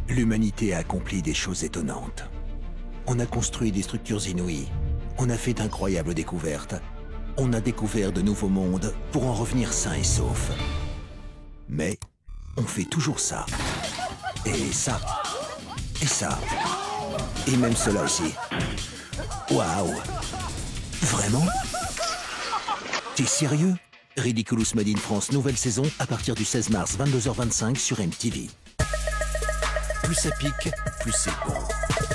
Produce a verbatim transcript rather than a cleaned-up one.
L'humanité a accompli des choses étonnantes. On a construit des structures inouïes. On a fait d'incroyables découvertes. On a découvert de nouveaux mondes pour en revenir sains et saufs. Mais on fait toujours ça. Et ça. Et ça. Et même cela aussi. Waouh! Vraiment? T'es sérieux? Ridiculous Made in France, nouvelle saison, à partir du seize mars, vingt-deux heures vingt-cinq sur M T V. Plus ça pique, plus c'est bon.